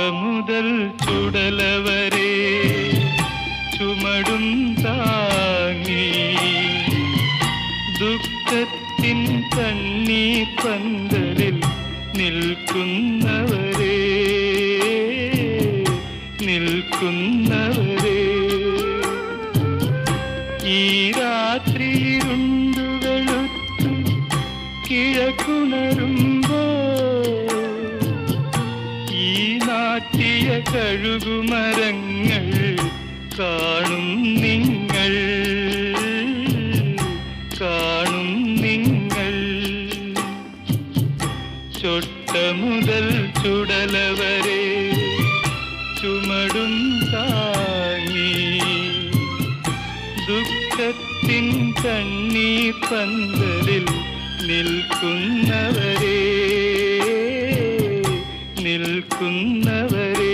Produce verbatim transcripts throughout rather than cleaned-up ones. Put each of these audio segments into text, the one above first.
മുതൽ ചുടലവരെ ചുമടും താങ്ങി ദുഃഖത്തിൻ കണ്ണീർ പന്തലിൽ നിൽക്കുന്നവരെ നിൽക്കുന്നവരെ ഈ രാത്രിയിരുണ്ടു വെളുത്തു കിഴക്കുണരുമ്പോ ഈ നാട്ടിയ കഴുകുമരങ്ങൾ കാണും നിങ്ങൾ കാണും നിങ്ങൾ ചൊട്ട മുതൽ ചുടലവരെ ചുമടും താങ്ങി ദുഃഖത്തിൻ കണ്ണീർ പന്തലിൽ നിൽക്കുന്നവരെ നിൽക്കുന്നവരെ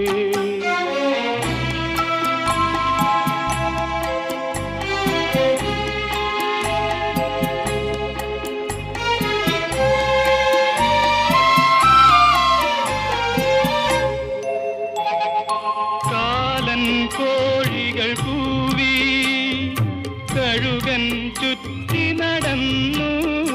കാലൻ കോഴികൾ കൂവി കഴുകൻ ചുറ്റി നടന്നു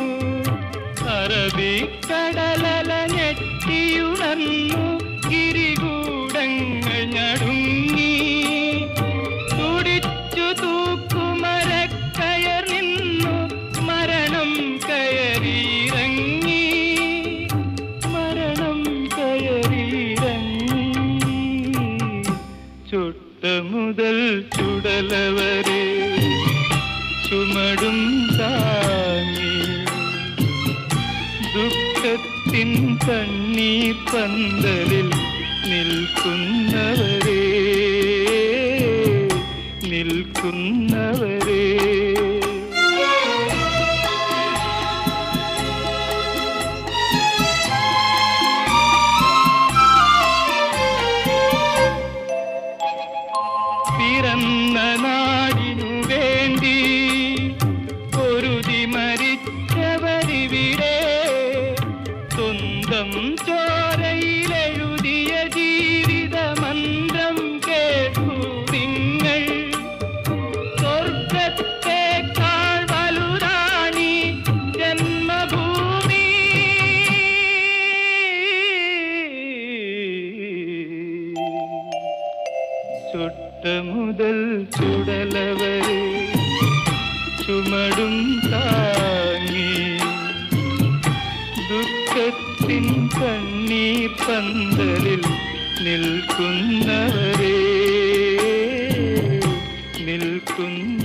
അറബിക്കടലല ഞെട്ടിയുണർന്നു ഗിരികൂടങ്ങൾ ഞടുങ്ങി തുടിച്ചു തൂക്കുമരക്കയർ നിന്നു മരണം കയറിയിറങ്ങി മരണം കയറിയിറങ്ങി ചുട്ട മുതൽ ചുടലവരെ ചുമടും താങ്ങി ദുഃഖത്തിൻ കണ്ണീർ പന്തലിൽ നിൽക്കുന്നവരെ നിൽക്കുന്നവരെ പിറന്ന നാടിനു വേണ്ടി പൊരുതി മരിച്ചവരിവിടെ സ്വന്തം ചോരയിലെഴുതിയ ജീവിത മന്ത്രം കേട്ടു നിങ്ങൾ സ്വർഗത്തേക്കാൾ വലുതാണി ജന്മഭൂമി ചുട്ട മുതൽ ചുടലവരെ ചുമടും താങ്ങി ദുഃഖത്തിൻ കണ്ണീർ പന്തലിൽ നിൽക്കുന്നവരെ നിൽക്കുന്ന